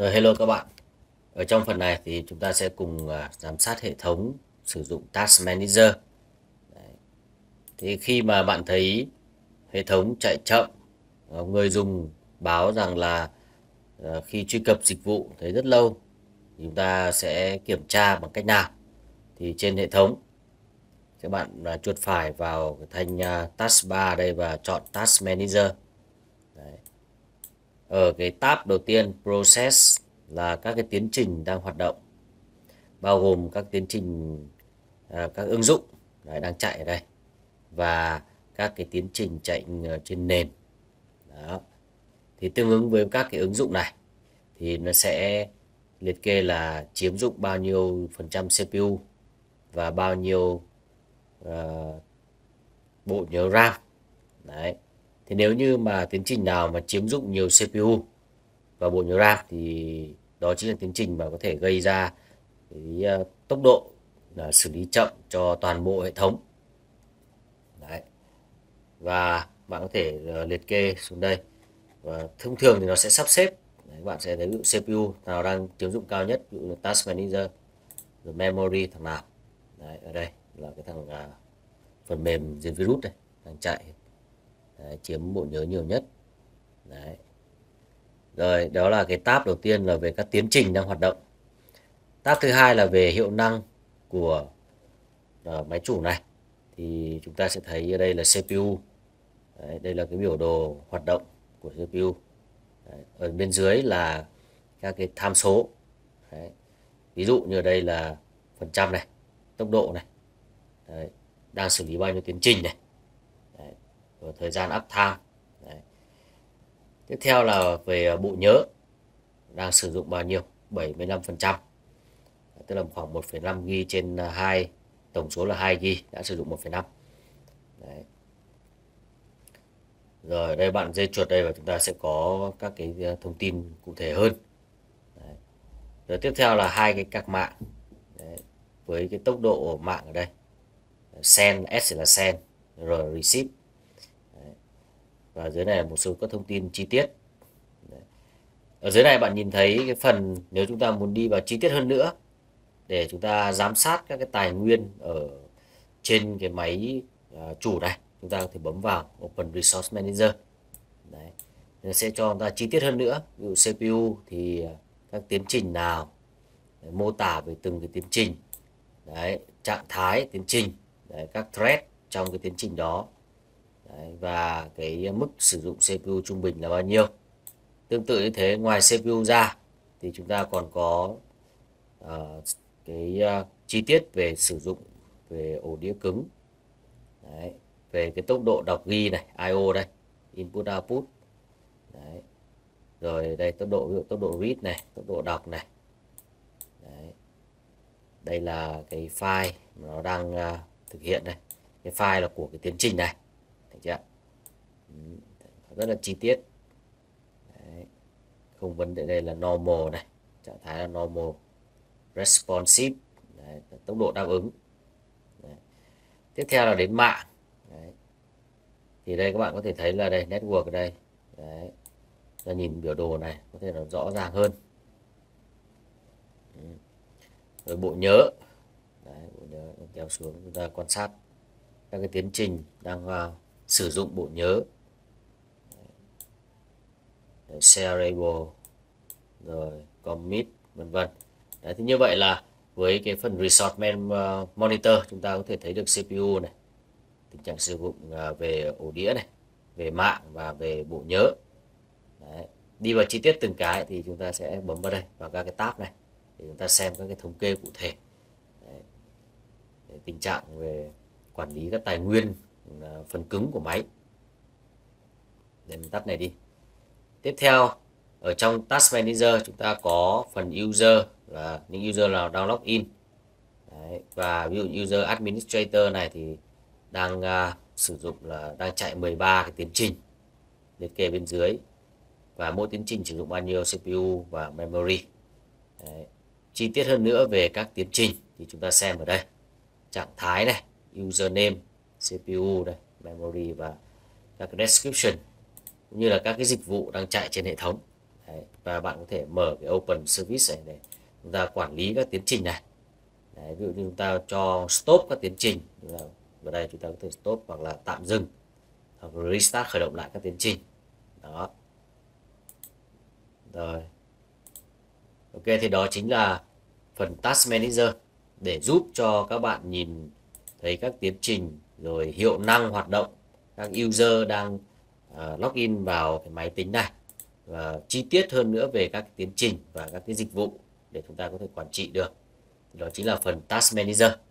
Hello các bạn. Ở trong phần này thì chúng ta sẽ cùng giám sát hệ thống sử dụng Task Manager. Đấy. Thì khi mà bạn thấy hệ thống chạy chậm, người dùng báo rằng là khi truy cập dịch vụ thấy rất lâu, thì chúng ta sẽ kiểm tra bằng cách nào? Thì trên hệ thống, các bạn chuột phải vào cái thanh taskbar đây và chọn Task Manager. Đấy. Ở cái tab đầu tiên Process là các cái tiến trình đang hoạt động, bao gồm các tiến trình các ứng dụng đang chạy ở đây và các cái tiến trình chạy trên nền. Đó. Thì tương ứng với các cái ứng dụng này thì nó sẽ liệt kê là chiếm dụng bao nhiêu phần trăm CPU và bao nhiêu bộ nhớ RAM. Đấy. Thì nếu như mà tiến trình nào mà chiếm dụng nhiều CPU và bộ nhớ RAM thì đó chính là tiến trình mà có thể gây ra cái tốc độ xử lý chậm cho toàn bộ hệ thống. Đấy. Và bạn có thể liệt kê xuống đây và thông thường thì nó sẽ sắp xếp. Đấy, bạn sẽ thấy ví dụ CPU nào đang chiếm dụng cao nhất, ví dụ là Task Manager, rồi Memory thằng nào. Đấy, ở đây là cái thằng phần mềm diệt virus đây đang chạy. Đấy, chiếm bộ nhớ nhiều nhất. Đấy. Rồi đó là cái tab đầu tiên là về các tiến trình đang hoạt động. Tab thứ hai là về hiệu năng của máy chủ này. Thì chúng ta sẽ thấy ở đây là CPU. Đấy, đây là cái biểu đồ hoạt động của CPU. Đấy, ở bên dưới là các cái tham số. Đấy, ví dụ như ở đây là phần trăm này, tốc độ này. Đấy, đang xử lý bao nhiêu tiến trình này. Đấy, rồi thời gian uptime. Đấy. Tiếp theo là về bộ nhớ, đang sử dụng bao nhiêu, 75%, tức là khoảng 1,5 GB trên 2, tổng số là 2 GB, đã sử dụng 1,5. Đấy. Rồi đây bạn dây chuột đây và chúng ta sẽ có các cái thông tin cụ thể hơn. Đấy. Rồi tiếp theo là hai cái card mạng. Đấy. Với cái tốc độ mạng ở đây, send, S là send, rồi receive. Đấy. Và dưới này là một số các thông tin chi tiết. Đấy. Ở dưới này bạn nhìn thấy cái phần nếu chúng ta muốn đi vào chi tiết hơn nữa để chúng ta giám sát các cái tài nguyên ở trên cái máy chủ này, chúng ta có thể bấm vào Open Resource Manager. Đấy. Nó sẽ cho chúng ta chi tiết hơn nữa, ví dụ CPU thì các tiến trình nào, đấy, mô tả về từng cái tiến trình. Đấy, trạng thái tiến trình, đấy, các thread trong cái tiến trình đó. Đấy, và cái mức sử dụng CPU trung bình là bao nhiêu. Tương tự như thế, ngoài CPU ra thì chúng ta còn có cái chi tiết về sử dụng về ổ đĩa cứng. Đấy, về cái tốc độ đọc ghi này, I/O đây, input output. Đấy. Rồi đây tốc độ, ví dụ tốc độ read này, tốc độ đọc này. Đấy. Đây là cái file nó đang thực hiện đây. Cái file là của cái tiến trình này. Thấy chưa? Rất là chi tiết. Đấy. Không vấn đề, đây là normal này, trạng thái là normal, responsive. Đấy, tốc độ đáp ứng. Đấy. Tiếp theo là đến mạng. Đấy. Thì đây các bạn có thể thấy là đây network ở đây. Đấy. Ta nhìn biểu đồ này có thể là rõ ràng hơn. Rồi bộ nhớ. Đấy, bộ nhớ kéo xuống chúng ta quan sát các cái tiến trình đang sử dụng bộ nhớ. Shareable, rồi commit, vân vân. Đấy, thì như vậy là với cái phần Resource Monitor chúng ta có thể thấy được CPU này, tình trạng sử dụng về ổ đĩa này, về mạng và về bộ nhớ. Đấy. Đi vào chi tiết từng cái thì chúng ta sẽ bấm vào đây, vào các cái tab này để chúng ta xem các cái thống kê cụ thể. Đấy. Để tình trạng về quản lý các tài nguyên phần cứng của máy. Để mình tắt này đi. Tiếp theo ở trong Task Manager chúng ta có phần User, là những user nào đang login. Đấy. Và ví dụ user administrator này thì đang sử dụng là đang chạy 13 cái tiến trình liệt kê bên dưới, và mỗi tiến trình sử dụng bao nhiêu CPU và memory. Đấy. Chi tiết hơn nữa về các tiến trình thì chúng ta xem ở đây, trạng thái này, username, CPU đây, memory và các cái description cũng như là các cái dịch vụ đang chạy trên hệ thống. Đấy, và bạn có thể mở cái Open Service này để chúng ta quản lý các tiến trình này. Đấy, ví dụ như chúng ta cho stop các tiến trình, vào đây chúng ta có thể stop hoặc là tạm dừng hoặc restart, khởi động lại các tiến trình. Đó. Rồi. Ok, thì đó chính là phần Task Manager để giúp cho các bạn nhìn thấy các tiến trình rồi hiệu năng hoạt động các user đang login vào cái máy tính này, và chi tiết hơn nữa về các tiến trình và các cái dịch vụ để chúng ta có thể quản trị được. Đó chính là phần Task Manager.